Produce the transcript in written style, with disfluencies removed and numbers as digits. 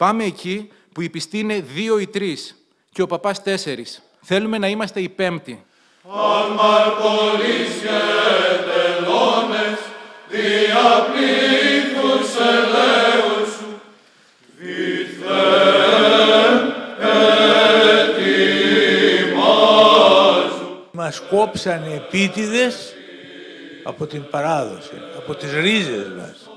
Πάμε εκεί που οι πιστοί είναι 2 ή 3 και ο παπάς 4. Θέλουμε να είμαστε οι 5η. Αν μαρτωλείς και τελώνες, διαπλήθους ελέους σου, δίθεν ετοιμάζου. Μας κόψανε επίτηδες από την παράδοση, από τις ρίζες μας.